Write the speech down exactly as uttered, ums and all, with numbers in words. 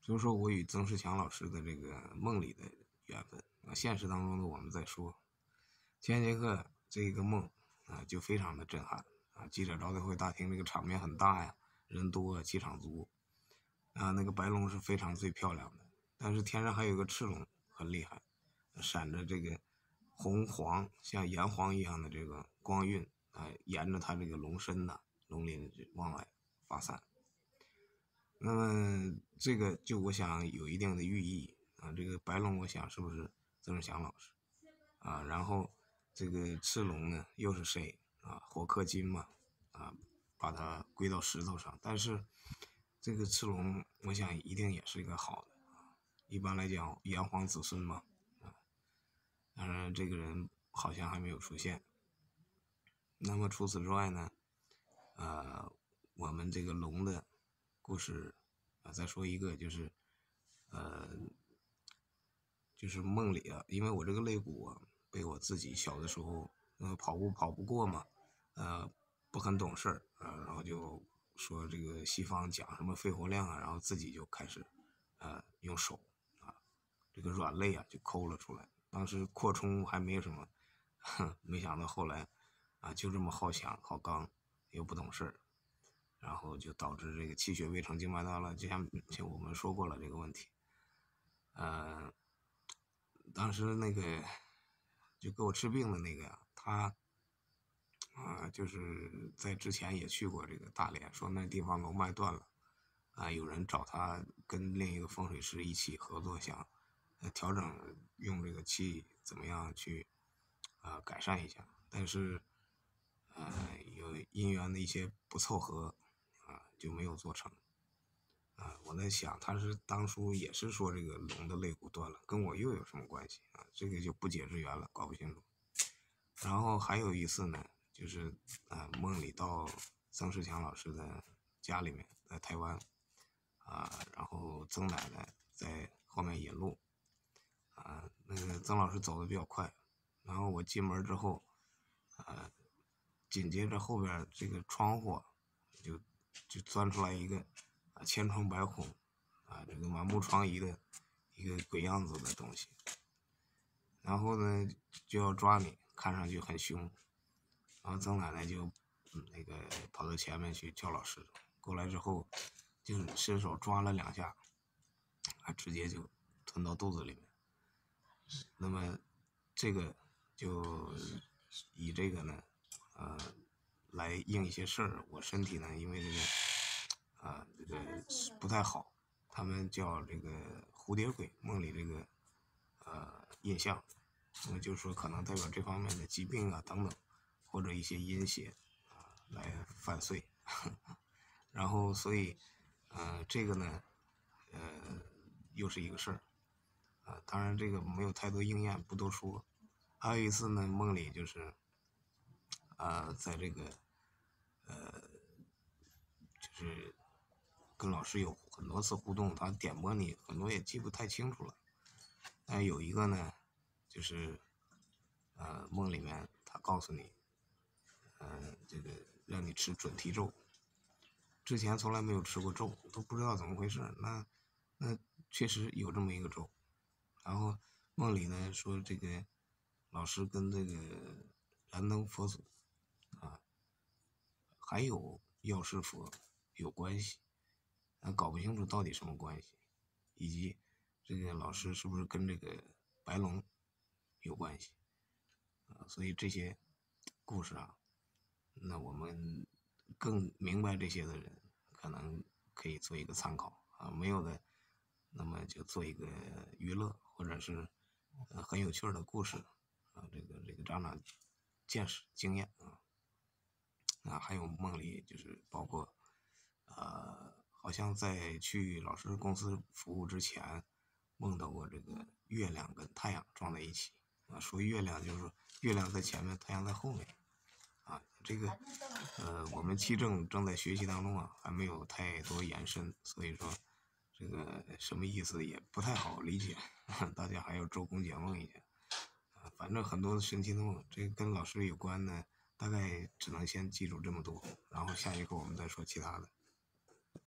就是说我与曾仕强老师的这个梦里的缘分啊，现实当中的我们再说。前节课这个梦啊，就非常的震撼啊！记者招待会大厅这个场面很大呀，人多气场足啊。那个白龙是非常最漂亮的，但是天上还有个赤龙很厉害，闪着这个红黄像炎黄一样的这个光晕啊，沿着它这个龙身呐、龙鳞往外发散。那么这个就我想有一定的寓意啊。这个白龙我想是不是曾仕强老师啊？然后这个赤龙呢又是谁啊？火克金嘛啊，把它归到石头上。但是这个赤龙我想一定也是一个好的啊。一般来讲炎黄子孙嘛啊，当然这个人好像还没有出现。那么除此之外呢，呃，我们这个龙的故事啊，再说一个就是，呃，就是梦里啊，因为我这个肋骨啊，被我自己小的时候，呃，跑步跑不过嘛，呃，不很懂事儿啊，然后就说这个西方讲什么肺活量啊，然后自己就开始，呃，用手啊，这个软肋啊就抠了出来。当时扩充还没有什么，没想到后来啊，就这么好强好刚，又不懂事儿。然后就导致这个气血未成静脉到了，就像就我们说过了这个问题。呃，当时那个就给我治病的那个呀，他啊、就是在之前也去过这个大连，说那地方龙脉断了啊、有人找他跟另一个风水师一起合作，想呃调整用这个气怎么样去啊、改善一下，但是呃有因缘的一些不凑合啊、就没有做成。啊，我在想，他是当初也是说这个龙的肋骨断了，跟我又有什么关系啊？这个就不解之缘了，搞不清楚。然后还有一次呢，就是啊、呃梦里到曾仕强老师的家里面，在台湾啊、然后曾奶奶在后面引路啊、那个曾老师走的比较快，然后我进门之后啊、紧接着后边这个窗户就就钻出来一个啊千疮百孔啊这个满目疮痍的一个鬼样子的东西，然后呢就要抓你，看上去很凶，然后曾奶奶就嗯那个跑到前面去叫老师过来之后，就伸手抓了两下，啊直接就吞到肚子里面。那么这个就以这个呢，呃，来应一些事儿。我身体呢，因为这个啊、这个不太好，他们叫这个蝴蝶鬼，梦里这个呃印象，那么就是说可能代表这方面的疾病啊等等，或者一些阴邪啊来犯罪，然后所以呃这个呢，呃又是一个事儿。啊，当然这个没有太多应验，不多说。还有一次呢，梦里就是，啊，在这个，呃，就是跟老师有很多次互动，他点拨你，很多也记不太清楚了。但有一个呢，就是，呃，梦里面他告诉你，呃，这个让你吃准提咒，之前从来没有吃过咒，都不知道怎么回事。那那确实有这么一个咒。然后梦里呢说这个老师跟这个燃灯佛祖啊，还有药师佛有关系，啊，搞不清楚到底什么关系，以及这个老师是不是跟这个白龙有关系啊？所以这些故事啊，那我们更明白这些的人，可能可以做一个参考啊，没有的，那么就做一个娱乐，或者是呃很有趣的故事啊，这个这个长长见识经验啊。啊，还有梦里就是包括，呃，好像在去老师公司服务之前，梦到过这个月亮跟太阳撞在一起啊。说月亮就是说月亮在前面，太阳在后面啊。这个呃，我们七正正在学习当中啊，还没有太多延伸，所以说这个什么意思也不太好理解，大家还要周公解梦一下啊。反正很多神奇的梦，这个跟老师有关的。大概只能先记住这么多，然后下一课我们再说其他的。